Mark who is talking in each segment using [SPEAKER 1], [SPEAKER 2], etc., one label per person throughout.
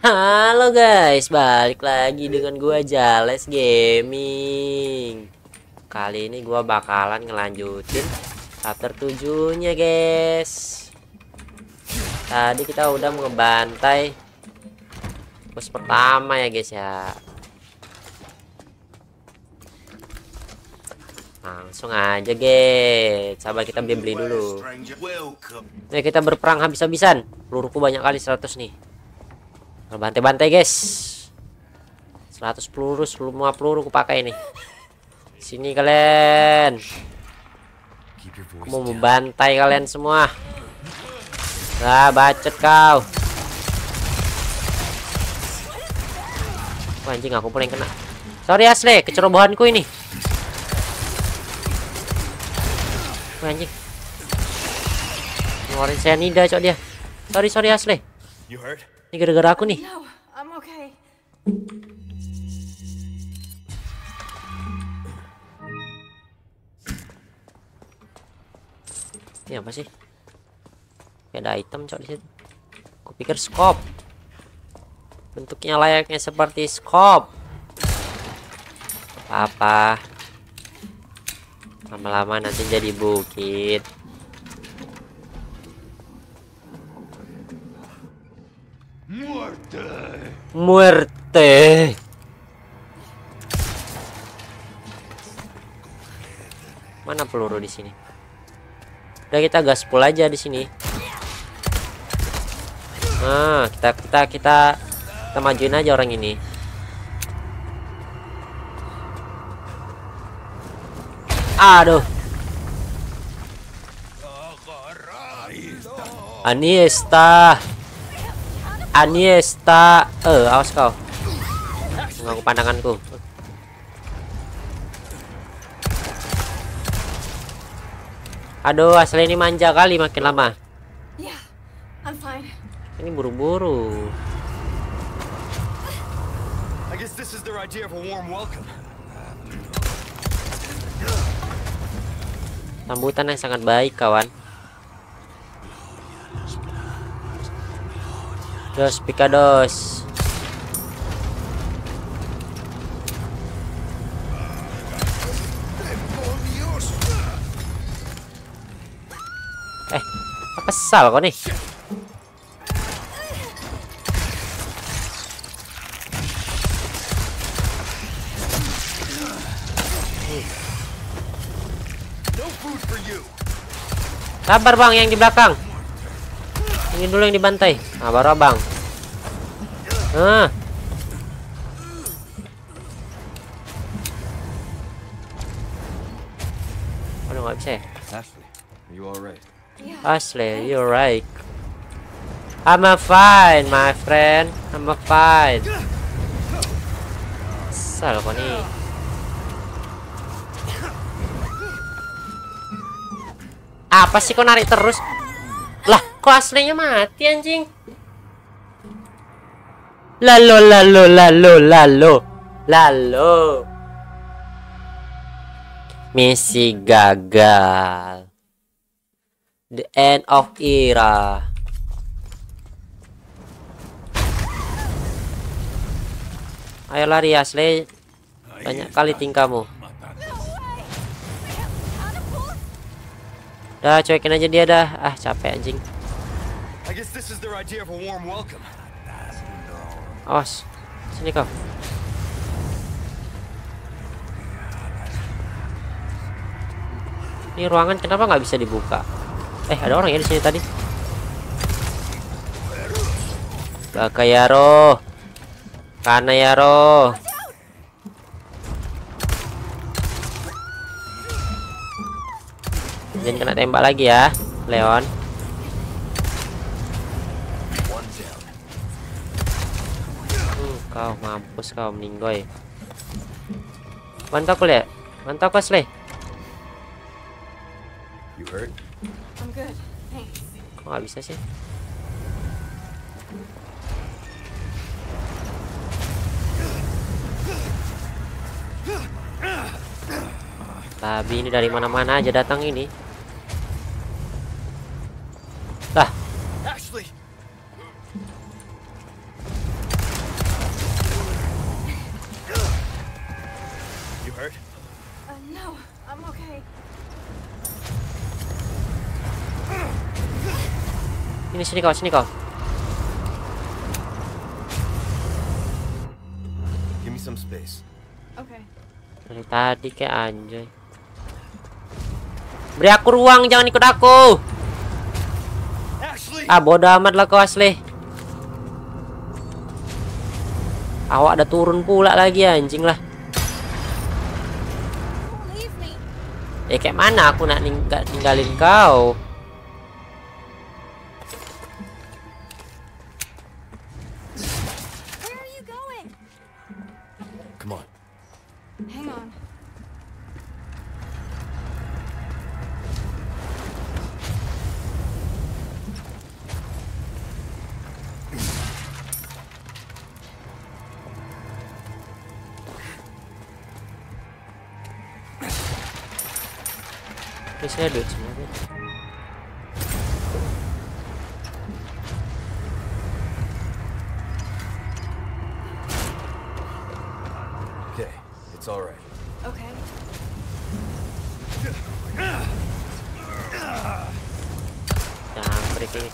[SPEAKER 1] Halo guys, balik lagi dengan gua Jales Gaming. Kali ini gua bakalan ngelanjutin chapter 7-nya, guys. Tadi kita udah ngebantai bos pertama ya, guys ya. Langsung aja, guys. Sabar, kita beli dulu. Nah, kita berperang habis-habisan. Peluruku banyak kali, 100 nih. Bantai-bantai, guys. 100 peluru, semua peluru ku pakai nih. Sini kalian. Aku mau membantai kalian semua. Lah, bacot kau. Wah, anjing, aku paling kena. Sorry Asle, kecerobohanku ini. Wah, anjing. Ngeluarin cyanida cok dia. Sorry Asle. Ini gara-gara aku nih.
[SPEAKER 2] No, I'm okay.
[SPEAKER 1] Ini apa sih? Kayak ada item cok di situ. Aku pikir scope. Bentuknya layaknya seperti scope. Apa? Lama-lama nanti jadi bukit. Muerte. Mana peluru di sini? Udah, kita gaspol aja di sini. Nah, kita majuin aja orang ini. Aduh. Aniesta. Awas kau. Mengganggu pandanganku. Aduh, asli ini manja kali makin lama.
[SPEAKER 2] Yeah, I'm fine.
[SPEAKER 1] Ini buru-buru.
[SPEAKER 3] I guess this is their idea of a warm welcome.
[SPEAKER 1] Sambutan yang sangat baik, kawan. Dos picados. Apa sal kau nih? Sabar bang, yang di belakang. Ini dulu yang dibantai. Nah, baru abang. Aduh, nggak bisa ya.
[SPEAKER 3] Ashley, are you alright?
[SPEAKER 1] Ashley, you're right. I'm fine, my friend. I'm fine. Sal kok nih. Apa sih kok narik terus? Lah, kok aslinya mati anjing? Lalo. Misi gagal. The end of era. Ayo lari Asli. Banyak kali tingkahmu. Dah, cuekin aja dia dah. Ah, capek anjing.
[SPEAKER 3] I guess this is their idea of a warm welcome.
[SPEAKER 1] Awas. Sini kau. Ini ruangan kenapa nggak bisa dibuka? Ada orang ya di sini tadi. Bakayaro. Kanayaro. Jangan kena tembak lagi ya, Leon. Kau mampus kau, meninggoy. Mantap le. Mantap Asle.
[SPEAKER 3] You hurt?
[SPEAKER 2] I'm good. Thanks.
[SPEAKER 1] Kok nggak bisa sih? Babi ini dari mana-mana aja datang ini. Lah,
[SPEAKER 3] Ashley,
[SPEAKER 1] Sini kau, sini kau.
[SPEAKER 3] Give me some space.
[SPEAKER 2] Okay.
[SPEAKER 1] Dari tadi kayak anjay. Beri aku ruang, jangan ikut aku.
[SPEAKER 3] Ashley!
[SPEAKER 1] Ah, bodoh amat lah kau Ashley. Awak ada turun pula lagi anjing lah.
[SPEAKER 2] Don't leave me.
[SPEAKER 1] Kayak mana aku nak ninggalin kau?
[SPEAKER 2] Where are you going?
[SPEAKER 3] Come on.
[SPEAKER 2] Hang on.
[SPEAKER 1] Ini saya duit semua nih.
[SPEAKER 3] Okay, it's all right.
[SPEAKER 2] Okay.
[SPEAKER 1] Jangan pergi.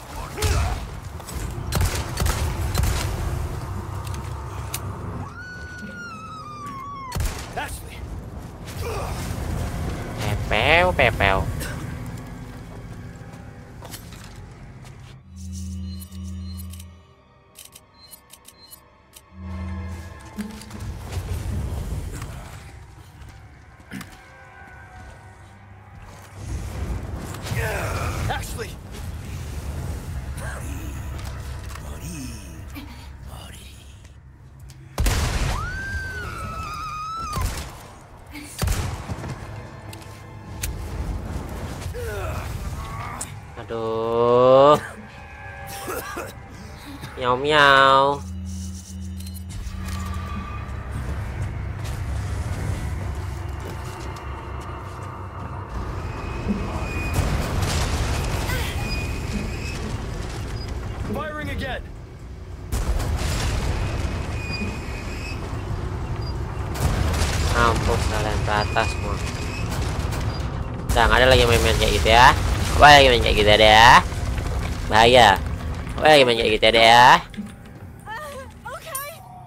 [SPEAKER 3] Ashley!
[SPEAKER 1] Pepeo.
[SPEAKER 3] Ashley!
[SPEAKER 1] Aduh. Miau.
[SPEAKER 3] Firing again!
[SPEAKER 1] Mampus kalian ke atas semua. Udah nggak ada lagi main-main kayak gitu ya. Apa lagi main kayak gitu ya deh ya. Bahaya. Apa lagi main kayak gitu ya deh ya.
[SPEAKER 2] Okay.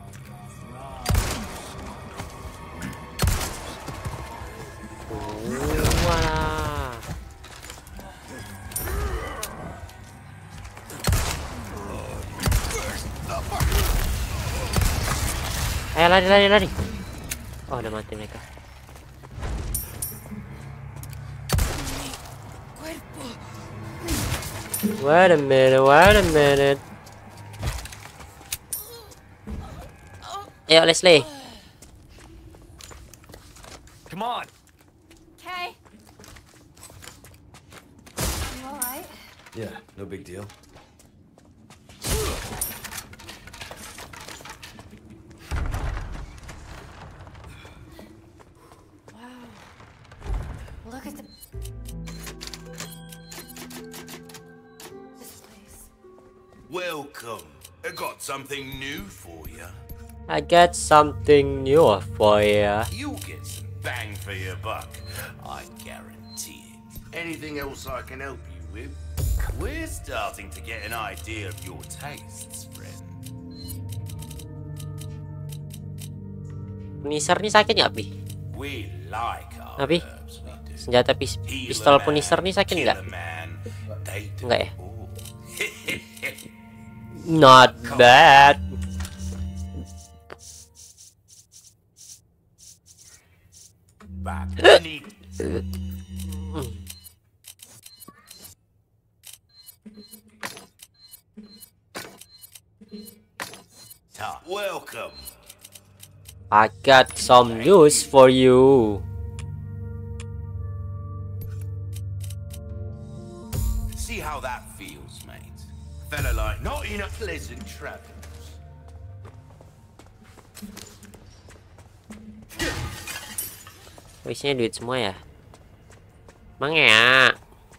[SPEAKER 1] Wah. Ayo lari. Oh, udah mati mereka. Wait a minute. Ayo Leslie.
[SPEAKER 3] Come on!
[SPEAKER 2] Okay. You all right?
[SPEAKER 3] Yeah, no big deal.
[SPEAKER 2] Wow. Look at this place.
[SPEAKER 4] Welcome. I got something new for you.
[SPEAKER 1] I got something new for you.
[SPEAKER 4] You'll get some bang for your buck. I guarantee it. Anything else I can help you with? We're starting to get an idea of your tastes, friend.
[SPEAKER 1] Punisher nih sakit nggak, Pi?
[SPEAKER 4] We like our
[SPEAKER 1] Abi,
[SPEAKER 4] herbs, we do.
[SPEAKER 1] senjata pistol Punisher nih sakit nggak?
[SPEAKER 4] Kill a man, they do
[SPEAKER 1] Nggak ya?
[SPEAKER 4] all.
[SPEAKER 1] Not bad.
[SPEAKER 4] But I need welcome.
[SPEAKER 1] I got some news for you.
[SPEAKER 4] See how that feels, mate. Fella like not in a pleasant travels.
[SPEAKER 1] Isinya duit semua ya. Mang ya.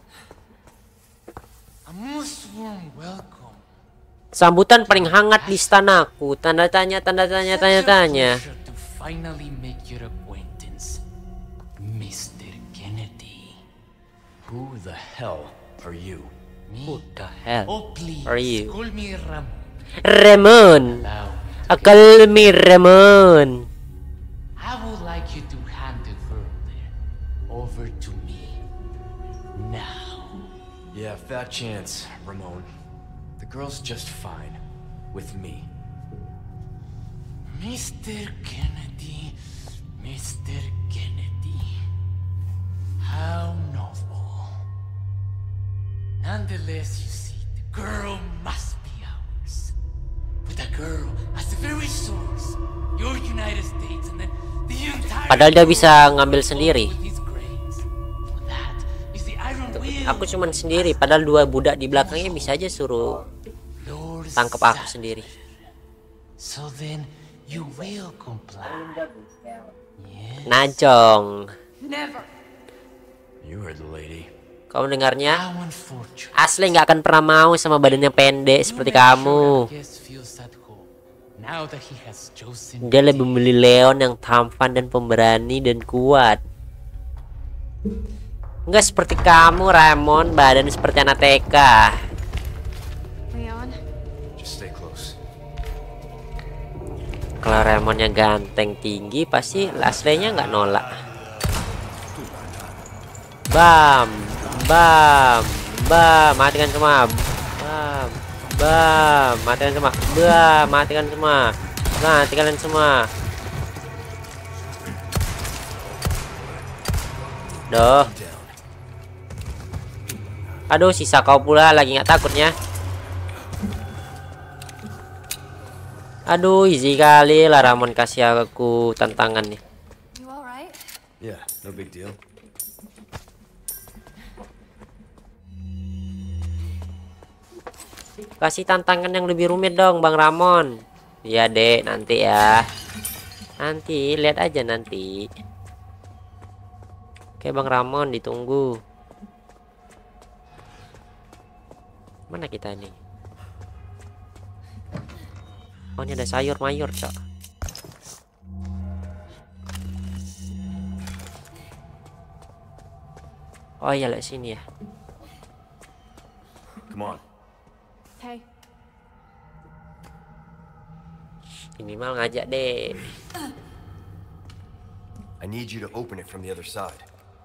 [SPEAKER 5] A most warm welcome.
[SPEAKER 1] Sambutan paling hangat di istanaku. Tanda tanya.
[SPEAKER 5] Such a pleasure to finally make your acquaintance, Mr. Kennedy.
[SPEAKER 3] Who the hell are you?
[SPEAKER 1] Who the hell
[SPEAKER 5] Oh, please,
[SPEAKER 1] are you?
[SPEAKER 5] call me Ramon.
[SPEAKER 1] Ramon.
[SPEAKER 5] Allow me.
[SPEAKER 1] Call me Ramon.
[SPEAKER 5] I would like you to hand the girl there over to me. Now.
[SPEAKER 3] Yeah, fat chance, Ramon. The girl's just fine. With me.
[SPEAKER 5] Mr. Kennedy, Mr. Kennedy. How noble. Nonetheless, you see, the girl must be ours. With the girl as the very source, your United States and then the entire
[SPEAKER 1] Padahal dia bisa
[SPEAKER 5] world
[SPEAKER 1] ngambil
[SPEAKER 5] will
[SPEAKER 1] sendiri.
[SPEAKER 5] with his grace. That is the iron will.
[SPEAKER 1] Aku cuman sendiri, padahal dua budak di belakangnya bisa aja suruh
[SPEAKER 5] Lord
[SPEAKER 1] tangkap aku
[SPEAKER 5] Saturn.
[SPEAKER 1] sendiri.
[SPEAKER 5] So then you will comply. Yes.
[SPEAKER 1] Najong.
[SPEAKER 2] Never.
[SPEAKER 3] You heard the lady.
[SPEAKER 1] Kamu dengarnya?
[SPEAKER 5] How unfortunate.
[SPEAKER 1] Asli nggak akan pernah mau sama badannya pendek seperti
[SPEAKER 5] You make sure
[SPEAKER 1] kamu.
[SPEAKER 5] that guest feels at home. Now that he has chosen
[SPEAKER 1] Dia lebih memilih Leon yang tampan dan pemberani dan kuat. Nggak seperti kamu, Ramon, badan seperti anak TK.
[SPEAKER 2] Leon.
[SPEAKER 3] Just stay close.
[SPEAKER 1] Kalau Ramonnya ganteng tinggi, pasti Leslie-nya nggak nolak. Bam, bam, bam, matikan semua. Bam, bam, matikan semua. Bam, matikan semua. Mati kalian semua. Duh. Aduh, sisa kau pula lagi nggak takutnya. Aduh, easy kali lah Ramon kasih aku tantangan nih.
[SPEAKER 2] You alright?
[SPEAKER 3] Yeah, no big deal.
[SPEAKER 1] Kasih tantangan yang lebih rumit dong, Bang Ramon. Iya, Dek, nanti ya. Nanti, lihat aja nanti. Oke, Bang Ramon, ditunggu. Mana kita nih? Oh, ini ada sayur mayur, Cok. Oh iya, lihat sini ya.
[SPEAKER 3] Come on.
[SPEAKER 2] Okay.
[SPEAKER 1] Minimal ngajak deh.
[SPEAKER 3] I need you to open it from the other side.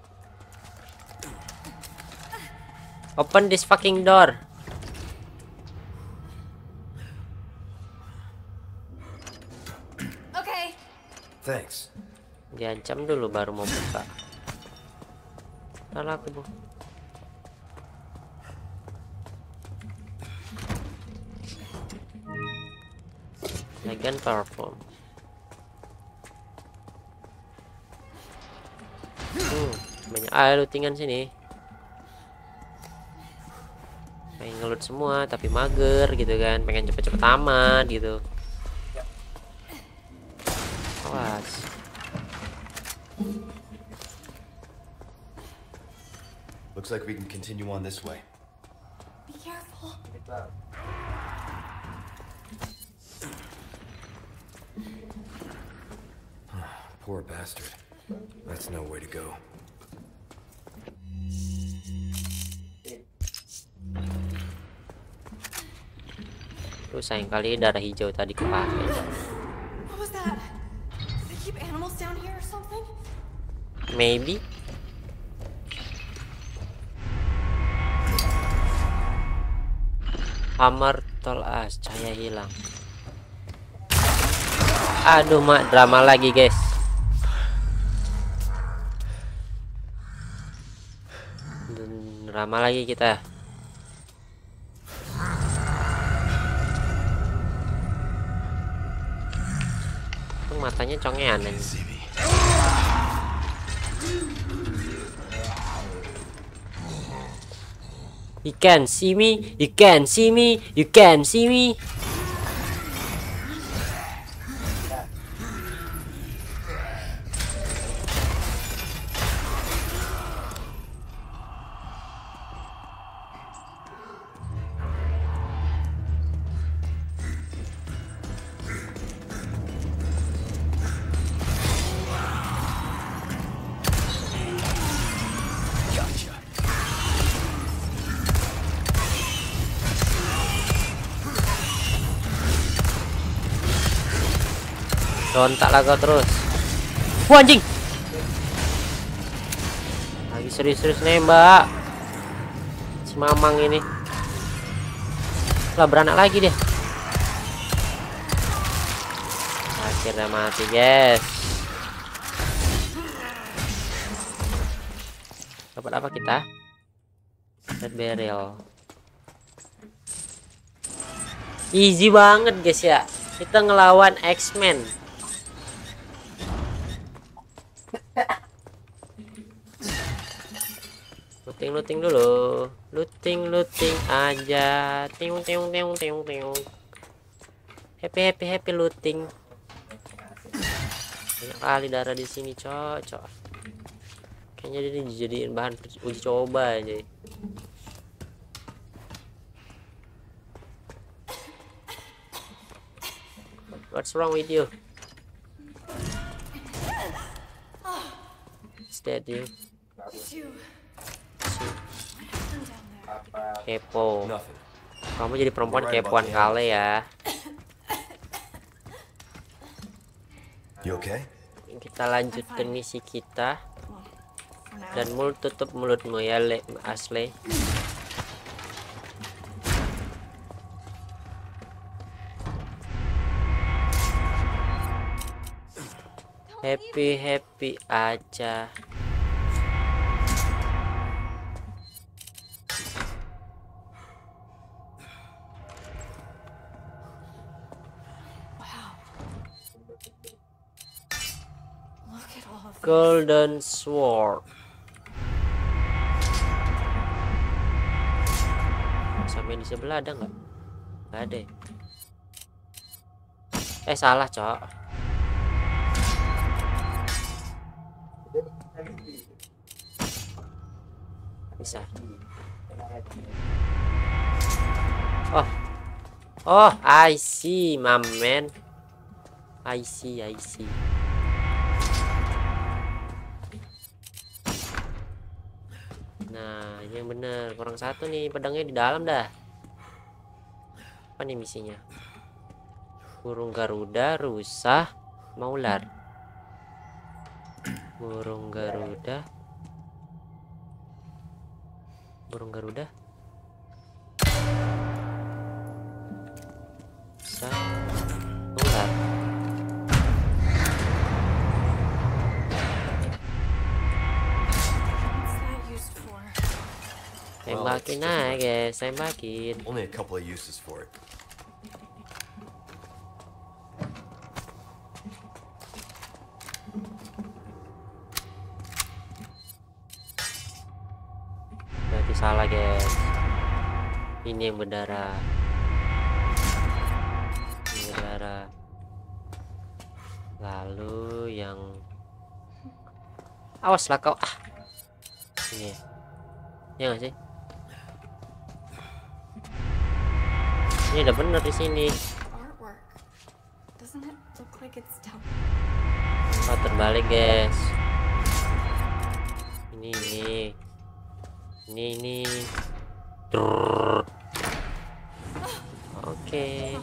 [SPEAKER 1] Open this fucking door.
[SPEAKER 2] Okay.
[SPEAKER 3] Thanks.
[SPEAKER 1] Diancam dulu baru mau buka. Salah aku, Bu. Legend perform. Banyak lootingan sini. Pengen ngelut semua tapi mager gitu kan, pengen cepet-cepet tamat gitu. Awas.
[SPEAKER 3] Looks like we can continue on this way.
[SPEAKER 2] Be careful.
[SPEAKER 3] Poor bastard. That's no way to go.
[SPEAKER 1] Tuh sayang kali darah hijau tadi kepake.
[SPEAKER 2] What was that? Did they keep animals down here or something?
[SPEAKER 1] Maybe. Hammer tol as, cahaya hilang. Aduh, mak, drama lagi, guys. Drama lagi kita. Matanya congean aja. You can see me, you can see me, you can see me. Rontak lah kau terus. Wah, anjing. Lagi serius-serius nembak. Si Mamang ini. Lah beranak lagi dia. Akhirnya mati, guys. Dapat apa kita? Red barrel. Easy banget guys ya. Kita ngelawan X-Men. Looting dulu. Looting aja. Tiung. Happy looting. Banyak kali darah di sini, cocok. Kayaknya dia dijadiin bahan uji coba aja. What's wrong with you? Is that you? Kepo.
[SPEAKER 3] Nothing.
[SPEAKER 1] Kamu jadi perempuan kepoan kali ya.
[SPEAKER 3] You okay?
[SPEAKER 1] Kita lanjutkan misi kita. Dan tutup mulutmu ya, Ashley. Happy aja. Golden Sword. Sampai di sebelah ada nggak? Nggak ada. Salah, Cok. Bisa. Oh, I see, my man. I see. Nah, ini yang bener. Kurang satu nih, pedangnya di dalam dah. Apa nih misinya? Burung Garuda, rusa, maular. Burung Garuda. Rusa, maular. Tembakin aja guys, tembakin.
[SPEAKER 3] Only a couple of uses for it.
[SPEAKER 1] Berarti salah guys. Ini yang berdarah. Lalu yang awas lah kau. Ini ya nggak sih? Ini udah bener di sini. Oh, terbalik guys. Ini. Oke.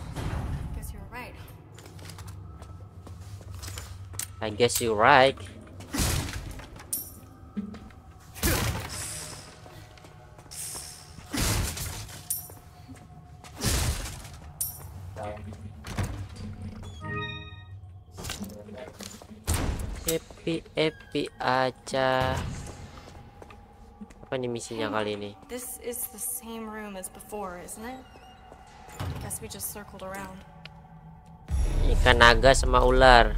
[SPEAKER 1] I guess you're right. Happy aja. Apa nih misinya kali ini?
[SPEAKER 2] This is the same room as before, isn't it? Guess we just circled around.
[SPEAKER 1] Ikan naga sama ular.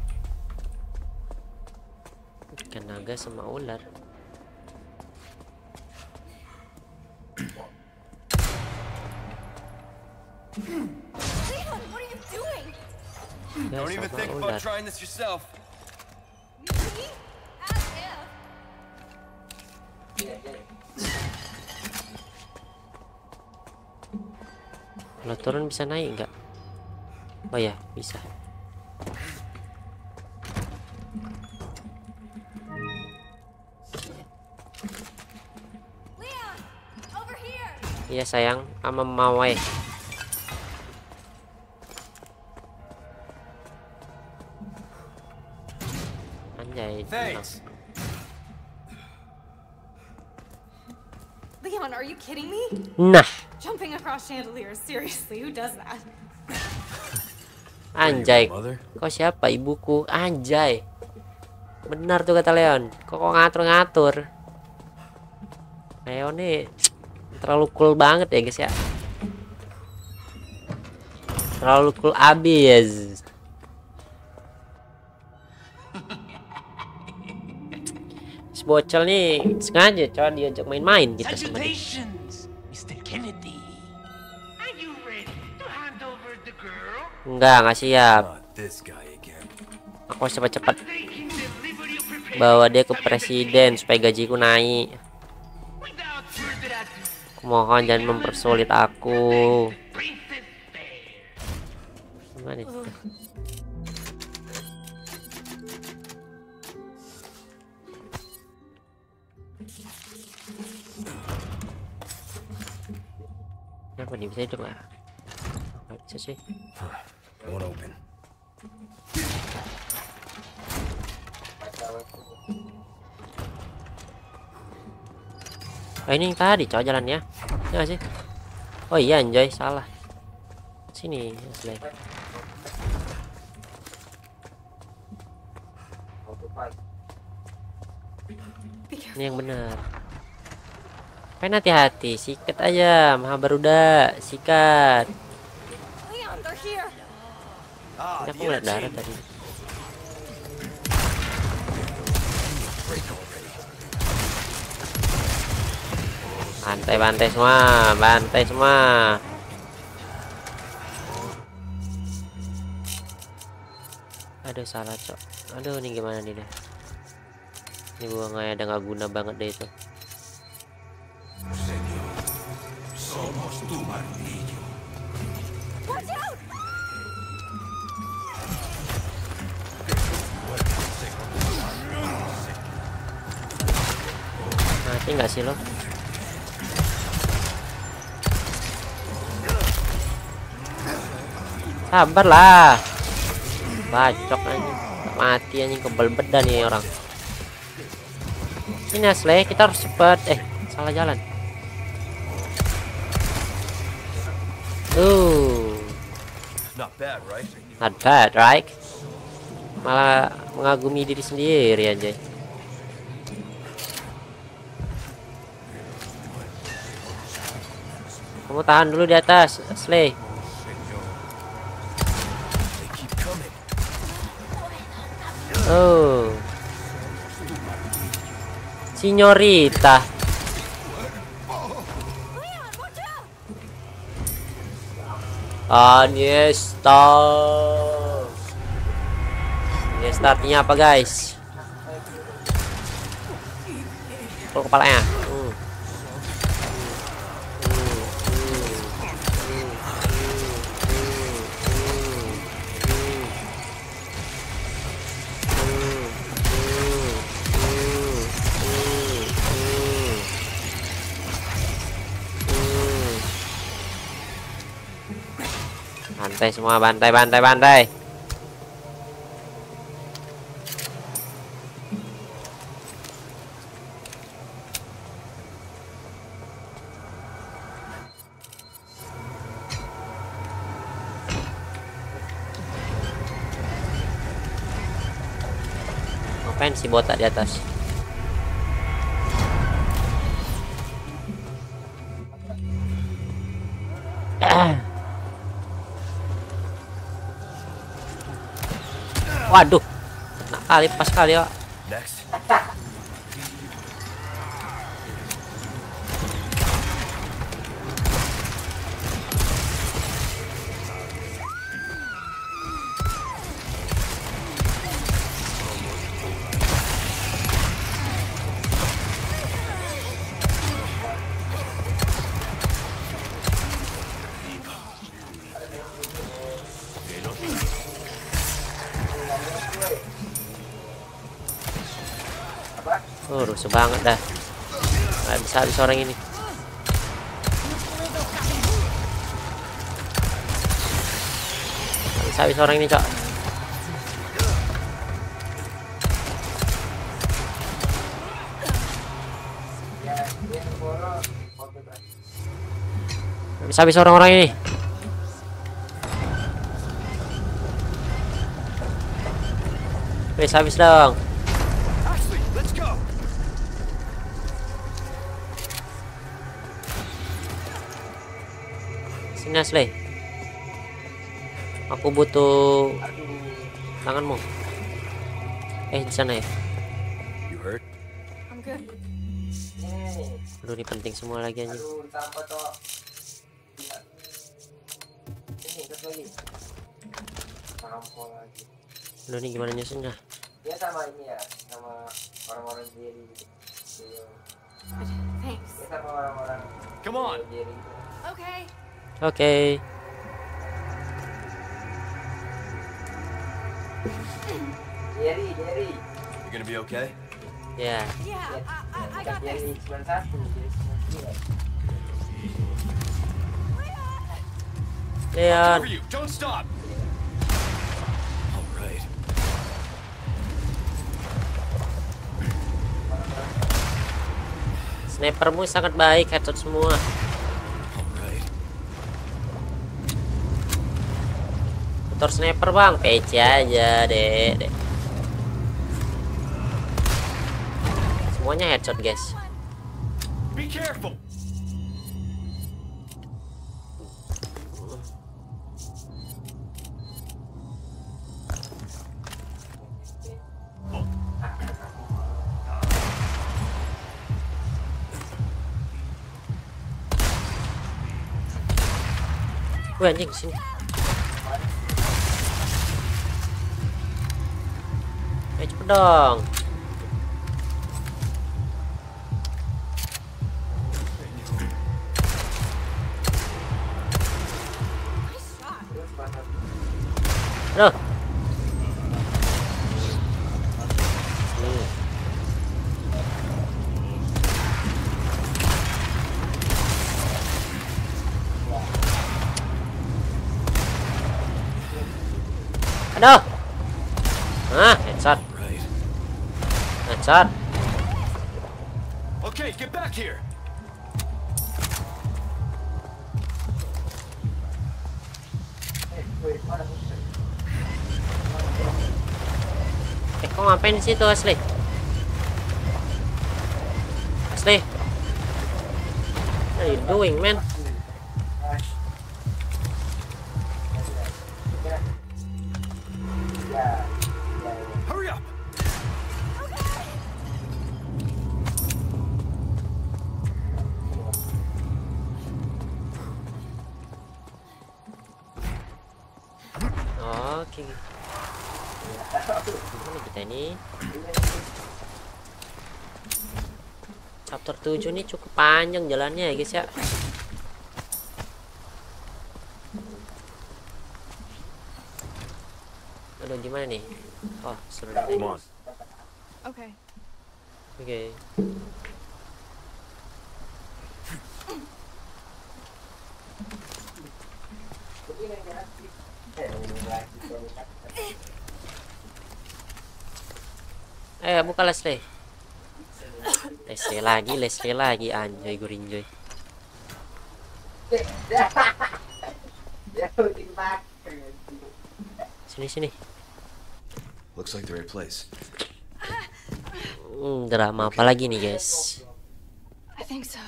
[SPEAKER 2] Leon, what are you doing?
[SPEAKER 3] Don't even think about trying this yourself.
[SPEAKER 2] Me? As if.
[SPEAKER 1] Kalau turun bisa naik nggak? Oh ya, bisa.
[SPEAKER 2] Leon, over here.
[SPEAKER 1] Iya sayang, ama mawai. Anjay.
[SPEAKER 3] Thanks.
[SPEAKER 2] Leon, are you kidding me?
[SPEAKER 1] Nah,
[SPEAKER 2] Jumping across chandeliers, seriously, who does that?
[SPEAKER 1] anjay.
[SPEAKER 3] Mother?
[SPEAKER 1] Kok siapa ibuku? Anjay. Benar tuh kata Leon. Kok ngatur-ngatur. Leon nih terlalu cool banget ya guys ya. Terlalu cool abis. Si bocil nih sengaja coba diajak main-main gitu sama dia.
[SPEAKER 5] Salutations, Mr. Kennedy. Are you ready to hand over the girl?
[SPEAKER 1] Nggak siap.
[SPEAKER 3] Not this guy again.
[SPEAKER 1] Aku cepat-cepat
[SPEAKER 5] Taking the liberty of preparing
[SPEAKER 1] bawa dia ke presiden supaya gajiku naik.
[SPEAKER 5] without further ado.
[SPEAKER 1] Mohon jangan mempersulit aku.
[SPEAKER 5] Princess Fair.
[SPEAKER 1] Gimana itu? Kenapa nih bisa hidup nggak? Nggak bisa sih.
[SPEAKER 3] Won't open.
[SPEAKER 1] Oh ini yang tadi coba jalannya. Ya nggak sih? Oh iya anjay salah. Sini asli. Ini yang benar. Pengen hati-hati, sikat aja, maha baruda, sikat.
[SPEAKER 2] Leon, they're here.
[SPEAKER 4] Ah,
[SPEAKER 1] Ini aku
[SPEAKER 4] the
[SPEAKER 1] ngeliat darah
[SPEAKER 4] entertainment.
[SPEAKER 1] tadi. Bantai semua, bantai semua. Aduh salah cok. Aduh ini gimana nih deh. Ini gua nggak guna banget deh itu.
[SPEAKER 2] Watch out!
[SPEAKER 1] Mati nggak sih lo? Sabar lah. Bacok anjing. Nggak mati anjing, kebel bedan nih orang. Ini asli kita harus cepat. Salah jalan.
[SPEAKER 3] Not bad, right?
[SPEAKER 1] Not bad, right? Malah mengagumi diri sendiri aja. Kamu tahan dulu di atas, Slay.
[SPEAKER 3] They keep coming.
[SPEAKER 1] Oh, Signorita. Iniesta. Iniesta artinya apa guys? Pukul kepalanya. Bantai semua, bantai. Ngapain si botak di atas? Waduh, kena kali pas kali ya.
[SPEAKER 3] Next.
[SPEAKER 1] Rusuh banget dah. Nggak bisa habis orang ini. Nggak bisa habis orang ini cok. Habis orang-orang ini. Habis dong.
[SPEAKER 3] Ashley, let's go.
[SPEAKER 1] Sini Ashley. Aku butuh tanganmu. Di sana ya.
[SPEAKER 3] You hurt?
[SPEAKER 2] I'm good.
[SPEAKER 1] Aduh, ini penting semua lagi anjing. Aduh, ini gimana nyusunnya?
[SPEAKER 6] Ya sama ini ya, sama orang-orang diri gitu.
[SPEAKER 2] Thanks.
[SPEAKER 6] Ya sama orang-orang
[SPEAKER 3] Come on.
[SPEAKER 6] diri.
[SPEAKER 2] Okay.
[SPEAKER 1] Oke.
[SPEAKER 6] Jerry.
[SPEAKER 3] You gonna be okay?
[SPEAKER 1] Ya.
[SPEAKER 2] Yeah, I got
[SPEAKER 6] Jerry
[SPEAKER 2] this.
[SPEAKER 6] 91, Jerry 99.
[SPEAKER 1] Leon.
[SPEAKER 3] Cover you. Don't stop. All right.
[SPEAKER 1] Snipermu sangat baik, headshot semua.
[SPEAKER 3] All right.
[SPEAKER 1] Motor sniper bang, PC aja dek. Semuanya headshot guys.
[SPEAKER 3] Be careful.
[SPEAKER 1] Wih anjing sini. Ayo cepet dong. Aduh. Aduh. Headshot.
[SPEAKER 3] Right.
[SPEAKER 1] Headshot.
[SPEAKER 3] Okay, get back here.
[SPEAKER 1] Kok ngapain di situ Asli? Asli. What are you doing, man?
[SPEAKER 3] Hurry up.
[SPEAKER 1] Oke. Gimana kita ini? Chapter 7 ini cukup panjang jalannya ya guys ya. Aduh, gimana nih? Oh, seru deh.
[SPEAKER 3] Come on.
[SPEAKER 2] Okay.
[SPEAKER 1] Oke. Buka Leslie. Leslie lagi anjoy gurinjoy. Sini.
[SPEAKER 3] Looks like the right place.
[SPEAKER 1] Drama apa lagi nih guys?
[SPEAKER 2] I think so.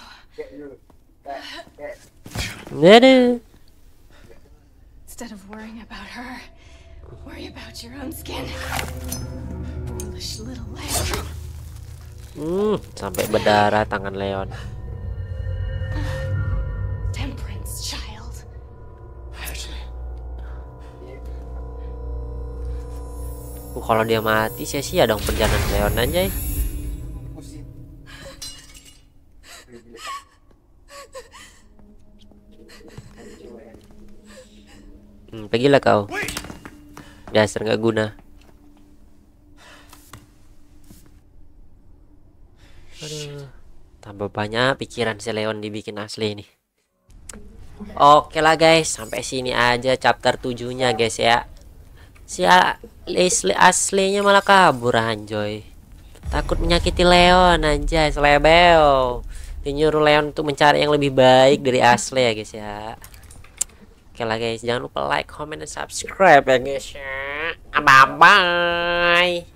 [SPEAKER 1] Dadah.
[SPEAKER 2] Instead of worrying about her, worry about your own skin. Foolish little lamb.
[SPEAKER 1] Sampai berdarah tangan Leon.
[SPEAKER 2] Temperance child.
[SPEAKER 3] Ashley.
[SPEAKER 1] Kalau dia mati sia-sia dong perjalanan Leon anjay. Pergilah kau. Dasar nggak guna. Aduh, tambah banyak pikiran si Leon dibikin Asli ini. Oke lah guys, sampai sini aja chapter 7-nya guys ya. Si Leslie aslinya malah kabur anjoy. Takut menyakiti Leon anjay, selebeo. Dia nyuruh Leon untuk mencari yang lebih baik dari Ashley ya guys ya. Oke lah guys, jangan lupa like, comment, dan subscribe ya guys ya. Bye bye.